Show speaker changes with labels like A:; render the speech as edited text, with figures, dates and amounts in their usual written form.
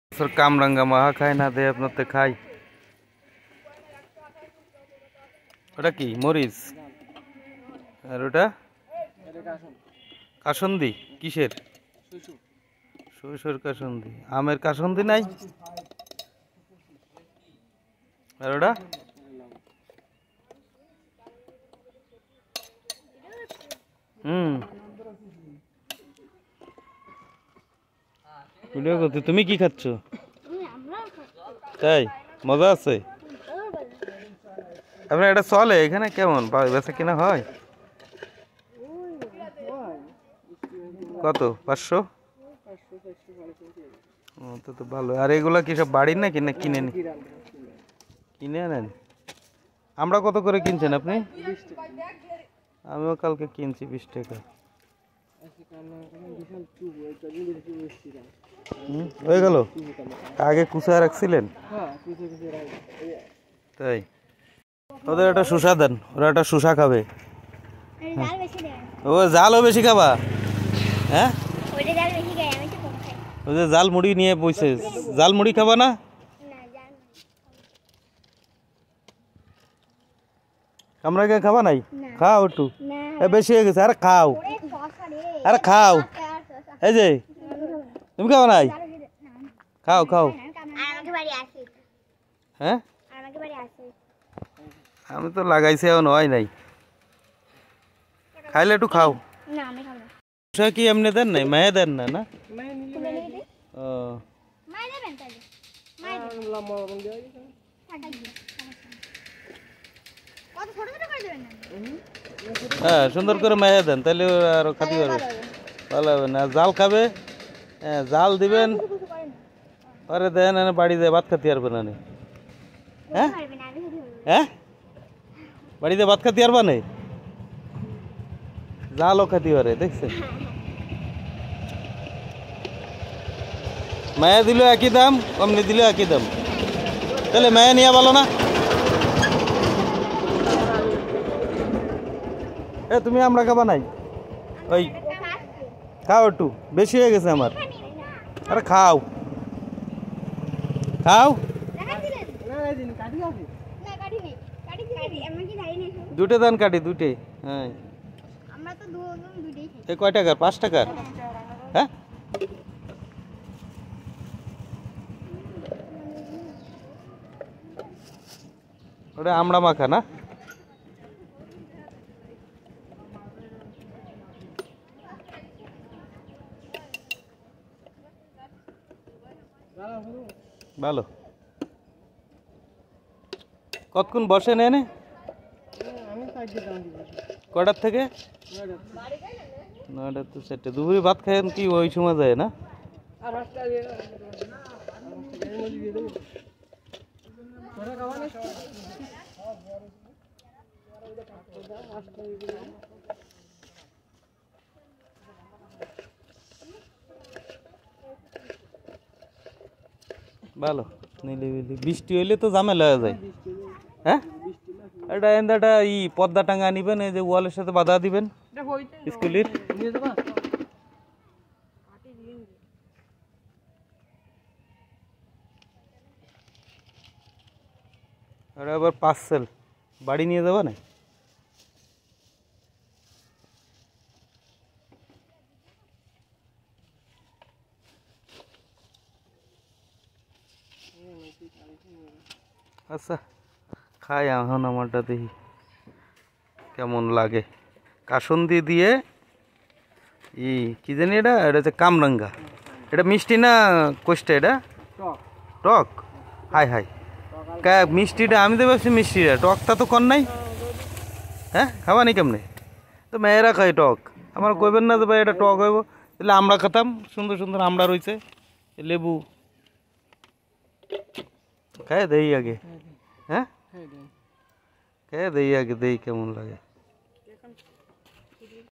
A: sir कामरंगा माहा खाय ना दे আপনাতে খাই ওটা কি মরিচ আর ওটা কাসন্দি কিসের সরষের কাসন্দি আমের কাসন্দি নাই আর ওটা ভিডিও করতে তুমি কি খাচ্ছ তাই মজা আছে আপনার এটা চলে এখানে কেমন বেচা কিনা হয় কত 500 তো ভালো আর এগুলা কি সব বাড়ির নাকি না কিনে কিনে আনেন আমরা কত করে কিনছেন আপনি আমিও কালকে কিনছি 20 টাকা হয়ে গেল আগে কুচায় রাখছিলেন তাই ওদের একটা শুষা দেন ওরা একটা শুষা খাবে ও জালও বেশি খাবা হ্যাঁ ওই যে জাল মুড়ি নিয়ে বসে জাল মুড়ি খাবা না আমরা কে খাবা নাই খাও একটু বেশি হয়ে গেছে আরে খাও আরে খাও এই যে তুমি খাবা নাই খাও খাও হ্যাঁ আমি তো লাগাইছি এখন হয় নাই খাইলে একটু খাও কি এমনি দেন নাই মায়ে দেন না না ও হ্যাঁ সুন্দর করে মায়া দেন তাহলে আরো খাতে পারবে ভালো হবে না জাল খাবে হ্যাঁ জাল দিবেন পরে দেন বাড়িতে ভাত খাতে পারবে না হ্যাঁ হ্যাঁ বাড়িতে ভাত খাতে পারবা না জালও খাতে পারে দেখছেন মায়া দিল একই দাম অমনি দিল একই দাম তাহলে মায়া নিয়ে ভালো না এ তুমি আমরা খাবা নাই ওই খাও একটু বেশি হয়ে গেছে আমার আরে খাও খাও দুটো দান কাটি দুটে হ্যাঁ কয় টাকার 5 টাকার হ্যাঁ ওটা আমরা মাখা না ভালো কতক্ষণ বসেন এনে কটার থেকে 9টা তো 4টা দুপুরে ভাত খায়েন কি ওই সময় যায় না ভালো নিলিবিলি বৃষ্টি হইলে তো ঝামেলা হয়ে যায় হ্যাঁ এটা এন্দাটা ই পর্দা টাঙ্গা নিবেন এই যে ওয়ালের সাথে বাঁধা দিবেন স্কুলের এটা আবার পার্সেল বাড়ি নিয়ে যাবা না আচ্ছা খাই এখন আমারটা দেখি কেমন লাগে কাসন্দি দিয়ে ই কি জানি এটা হচ্ছে কামরাঙ্গা এটা মিষ্টি না কোষ্টা এটা টক হাই হাই মিষ্টিটা আমি তো ভাবছি মিষ্টিটা টকটা তো কর নাই হ্যাঁ খাবা নি কেমনে তো মেয়েরা খাই টক আমার কইবেন না যে ভাই এটা টক হইব তাহলে আমরা খেতাম সুন্দর সুন্দর আমরা রয়েছে লেবু খাই দেই আগে হ্যাঁ খাই দেই আগে দেই কেমন লাগে